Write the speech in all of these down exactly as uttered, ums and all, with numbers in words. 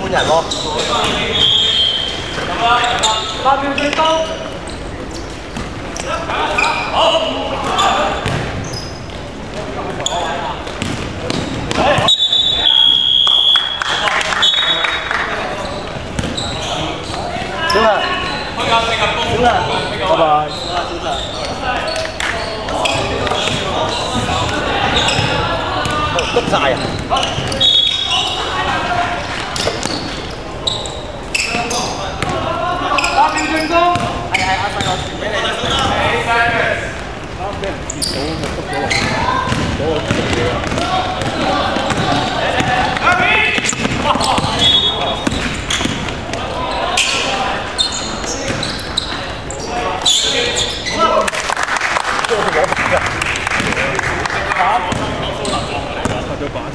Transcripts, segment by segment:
本人咯。八秒最高。好。小強，小強，拜拜。篤晒啊！八秒進攻。係係，阿細我傳俾你。你晒嘅。啱俾人截到，咪篤咗落去。嗰個篤嘢啊！阿邊！這個是我打的。打。他就把。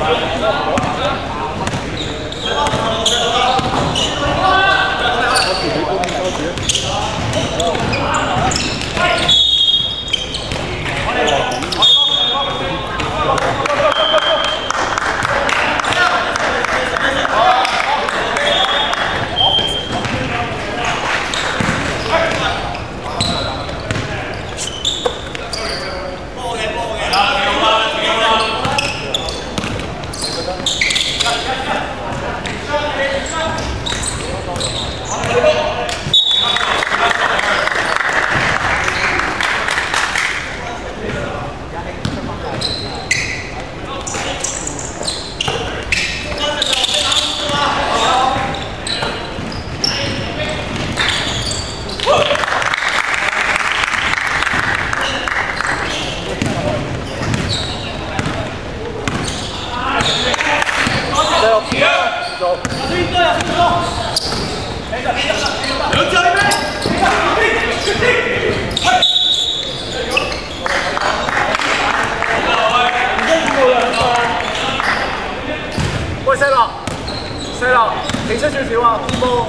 喂，細樂，細樂，企出少少啊！波。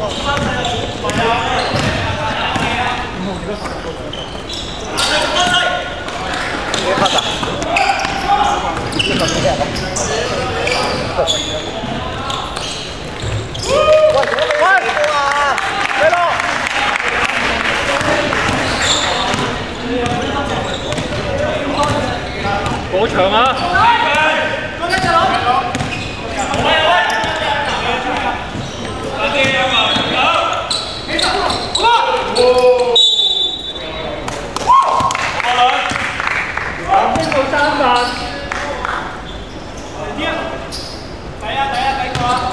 你拍啊？你拍咩啊？喂，喂，啊！細樂。過場啊！三萬，睇啊睇啊睇過啊！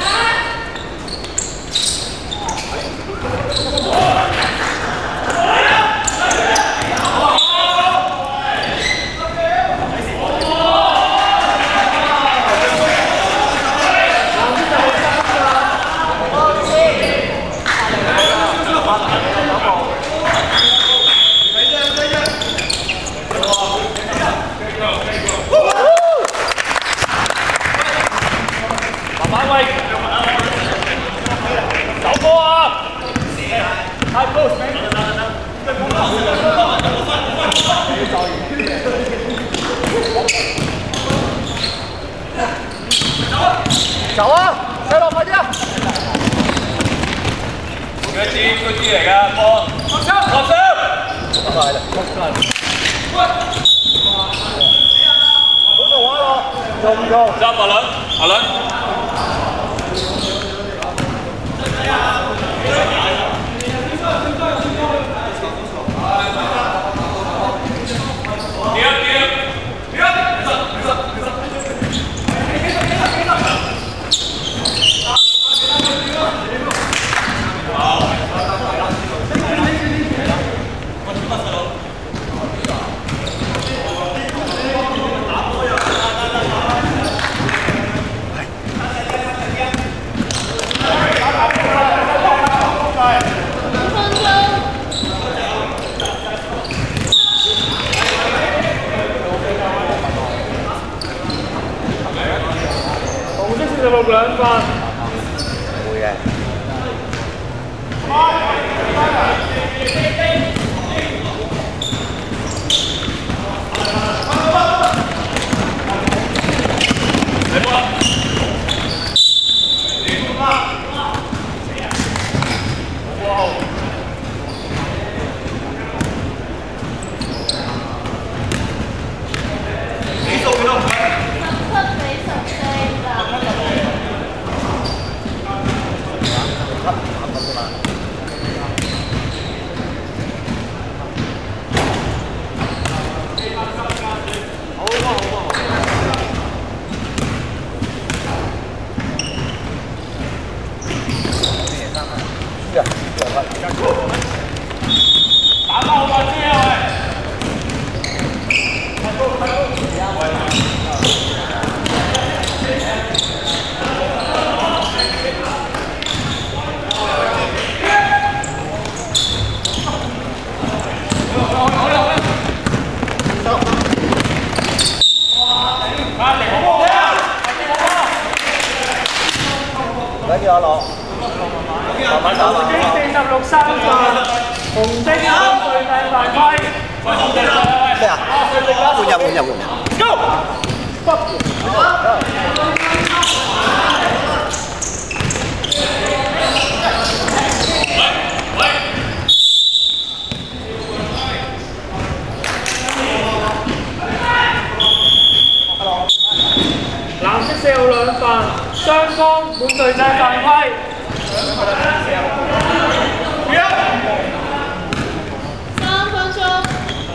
走啊！細樂快啲啊！嗰支嗰支嚟㗎，波！落槍！落槍！快啦！好做玩咯！做唔做？執阿倫，阿倫。有冇兩分？會嘅。嚟波！ 阿樂，慢慢打。 四十六三分，紅色對大犯規。 咩啊？換入換入換入。Go！ 藍色四號兩犯，雙方滿隊制犯規。 三分鐘。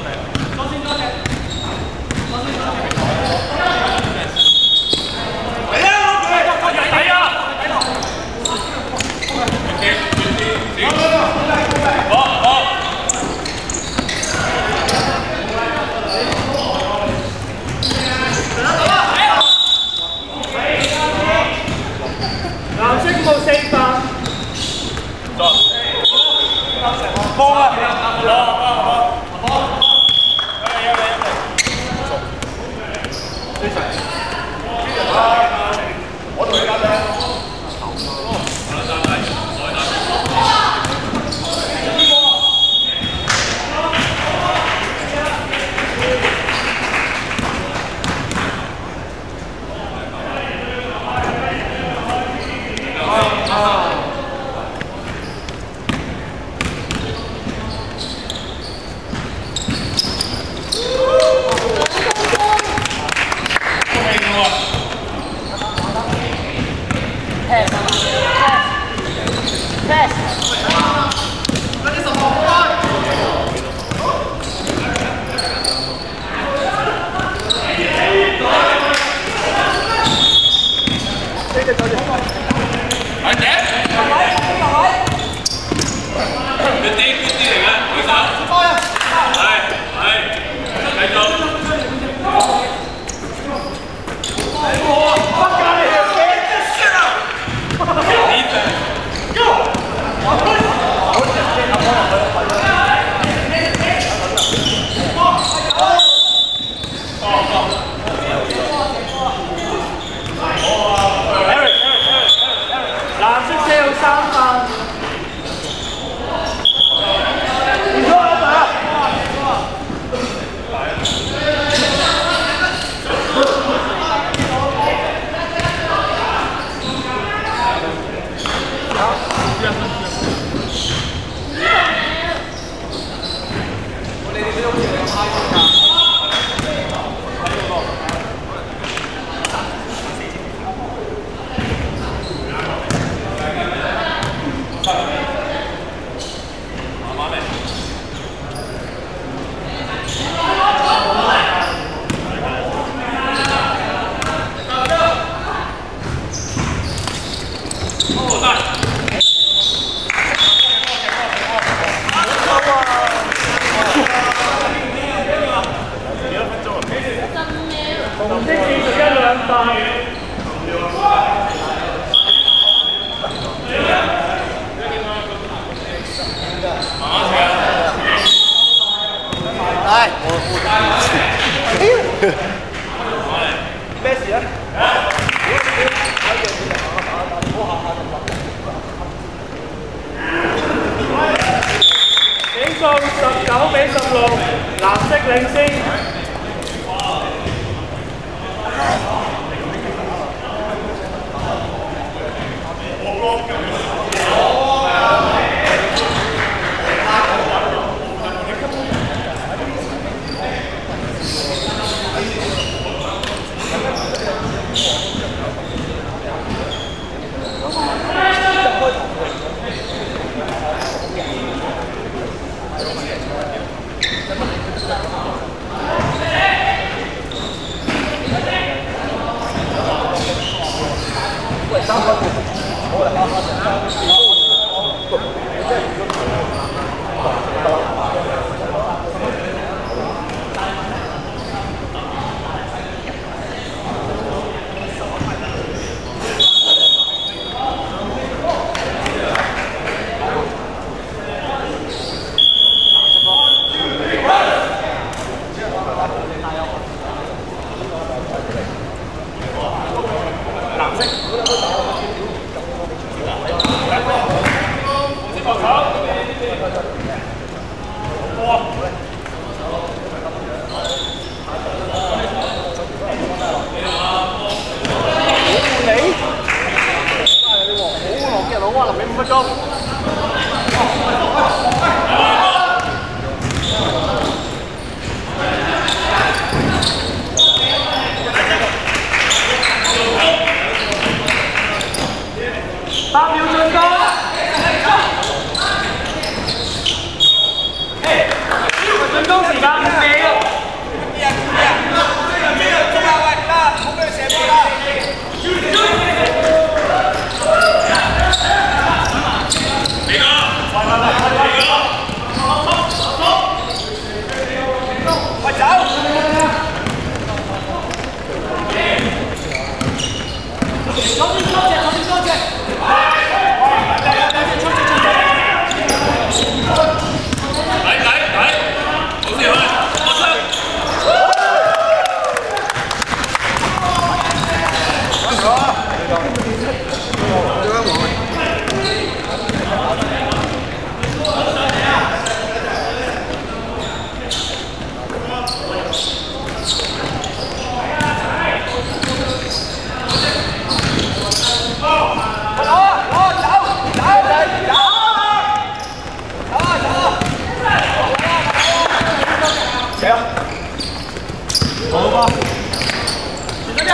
藍色冇四犯。 波啊！我同你夾咩？ 紅色四十一兩犯。 唉，我咩事啊？ 比數十九比十六，藍色領先。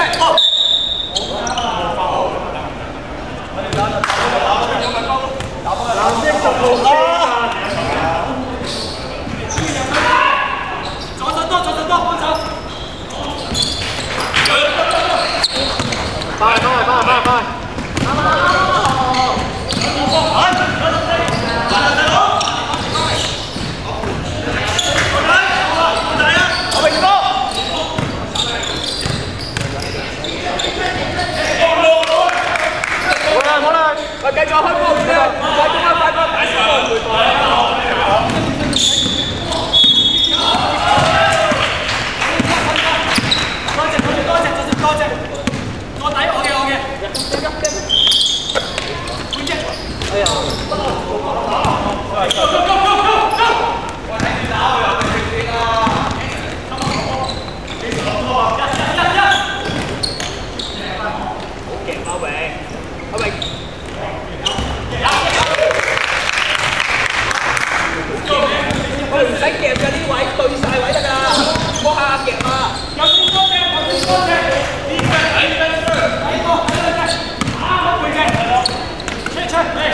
藍色十號四發。 左手多，左手多，幫手。 快快快快快！ 喂，繼續開波，快啲，快啲啊！快啲，打死我！回防啊！多謝，多謝，多謝，多謝，我底我嘅，我嘅。半隻。哎呀！Go go go go go！ 我睇住打，我又睇住先啦。幾多啊？一一一一。好勁，阿榮，阿榮。我哋唔使夾㗎，呢位對晒位得㗎，摸下夾啊！有先多隻，有先多隻，呢隻睇呢隻，睇過睇兩隻，啊背脊，出出嚟，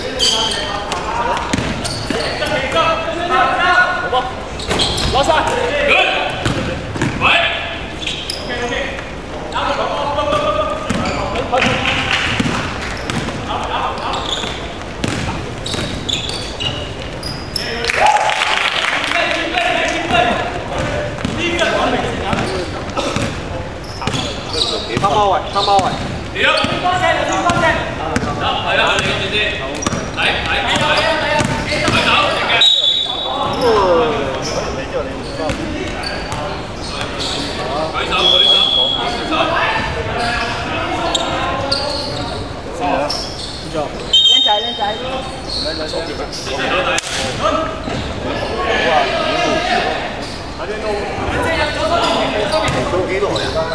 得幾多？好波，攞晒，喂 ，OK OK， 打佢攞波，波波波波，好，打打打。 三包位，三包位。 屌！多謝，多謝。得，係啊，你咁先。睇睇睇睇睇啊！睇手嚟嘅。 你知道你唔收。 舉手，舉手，舉手。 係啊。邊個？靚仔，靚仔。靚仔，左邊。好啊。喺邊度？做幾耐啊？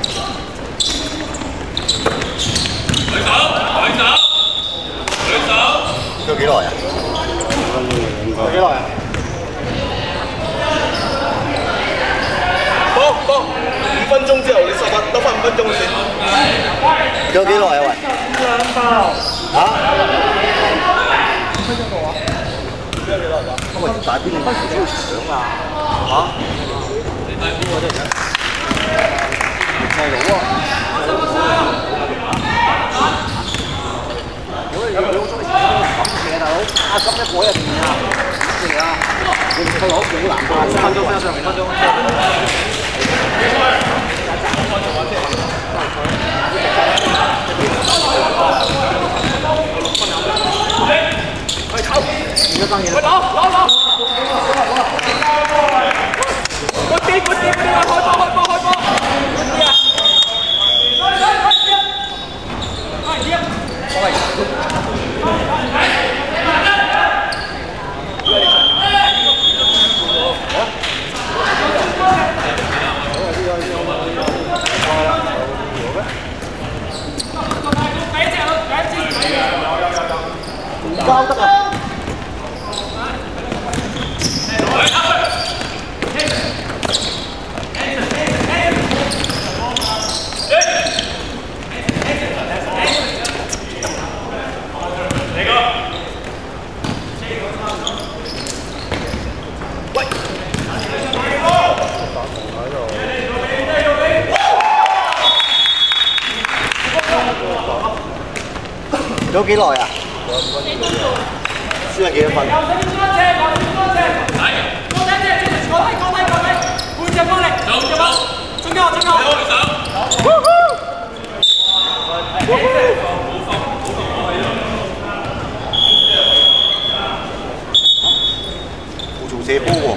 舉手，舉手，舉手。 做幾耐啊？做幾耐啊？ 好，好，五分鐘之後你收翻，得翻五分鐘先。 做幾耐啊？喂？ 兩包。 嚇？五分鐘到啊？做幾耐㗎？喂，大邊你開始要搶啊？嚇？你大邊我真係細佬啊！ 有冇好中意食咁嘢大佬？啊咁一火入邊啊！嚟啊！你唔去攞幾難啊？五分鐘，分鐘，五分鐘。去炒！而家爭嘢。去攞攞攞！嗰啲嗰啲嗰啲啊！開波開波開波！嗰啲啊！喂！ 交得啊！有幾耐啊？輸係幾多分？ 右手邊多謝，右手邊多謝。係。高低隻，高低高低高低，半隻幫力。走走。中間中間。舉手。 冇做射波喎。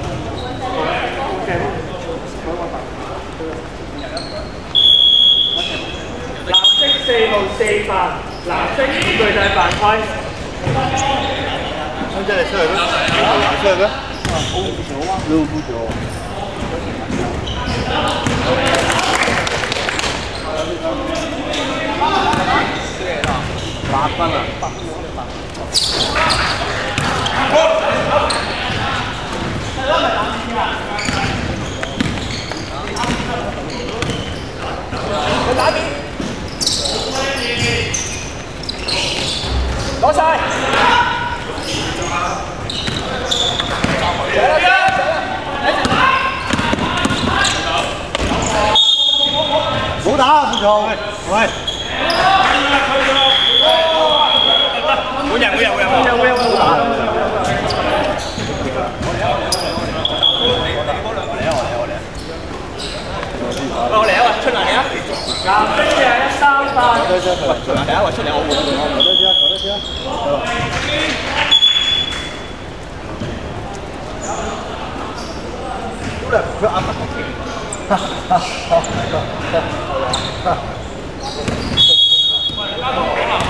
藍色四號四發，藍色巨大犯規。 咁即係出去咩？出去咩？好唔少啊！都不少。八分啊！八分。 好打，副場，喂喂。 冇人冇人冇人冇人冇人好打。 我嚟啊！喂，出嚟嚟啊！ 藍色嘅一三八。 喂，出嚟嚟啊！喂，出嚟我換我。 坐得先啊，坐得先啊。好嘞，佢壓得好勁。哈哈哈哈哈！喂，你加多好啦。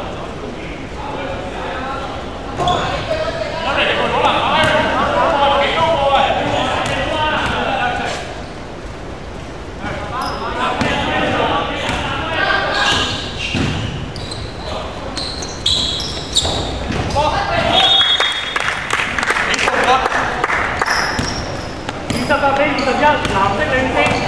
二十八比二十一，藍色領先。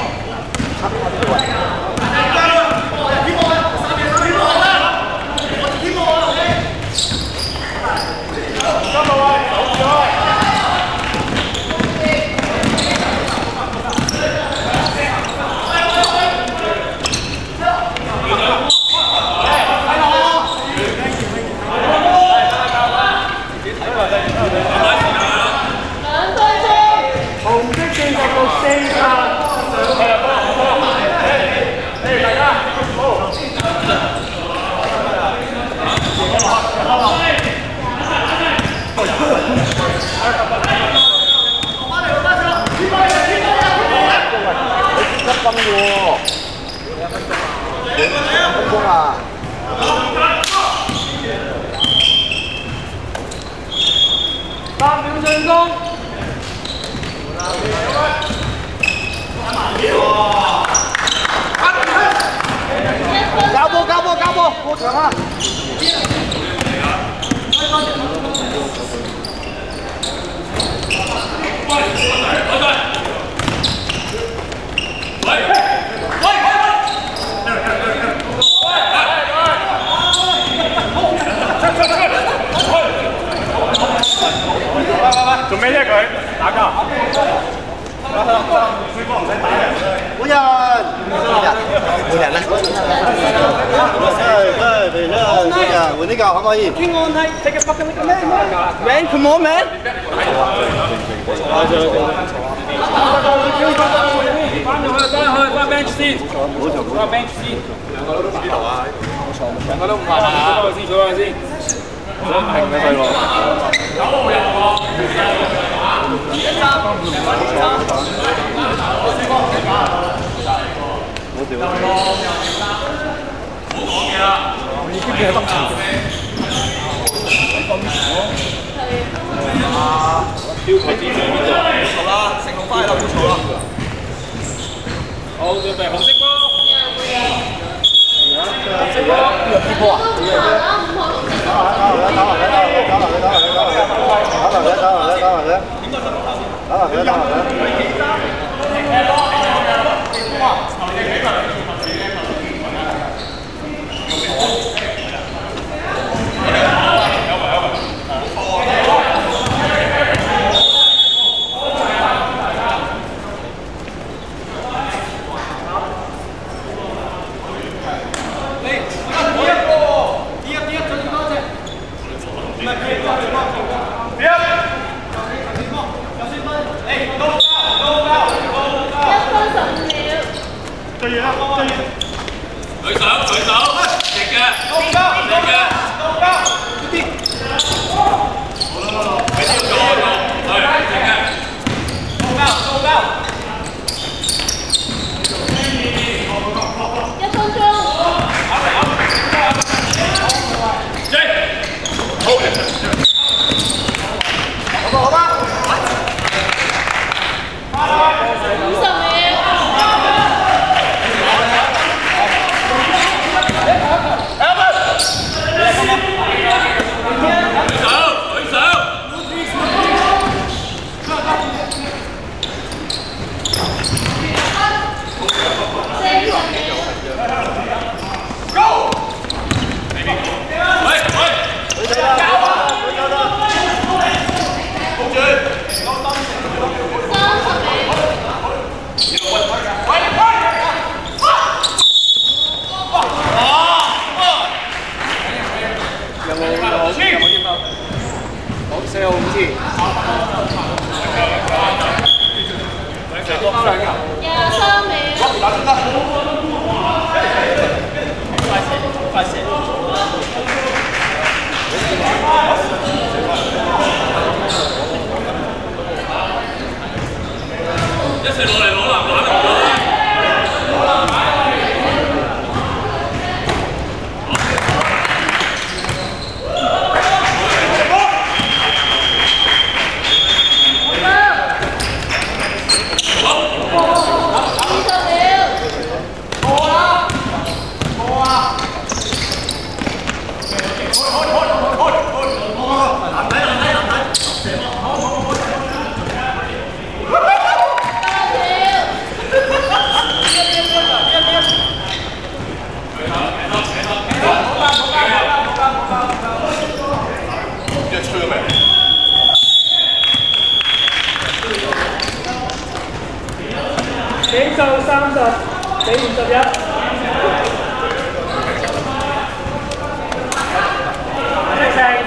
分嘅喎，分鐘啊！ 八秒進攻。 交波交波交波，過場啊！ 做咩啫佢？打交。 冇人，冇人，冇人啦。哎，對對，呢個換呢個可唔可以 ？King on night, take a fucking look at man, man, come on, man. 翻入去，翻去，翻 bench 先，翻 bench 先。兩個都唔呢度啊！兩個都唔係啊！數先，數下先。想平嘅佢喎。有人喎。一三，二三。 冇掉。 唔好講嘢啦。 已經係北前。 標題指上邊度？ 冇錯啦，成龍翻嚟啦，冇錯啦。 好，準備紅色波。紅色波。 邊個接波啊？打埋佢，打埋佢，打埋佢，打埋佢，打埋佢，打埋佢，打埋佢，打埋佢，打埋佢，打埋舉手，舉手，直嘅，高高，直嘅，高高，啲，好啦，俾啲做做，係直嘅，高高，高高， 一分鐘。 直，好，好吧，好吧， 五十秒。 舉手，舉手。 比數三十比五十一。咩聲？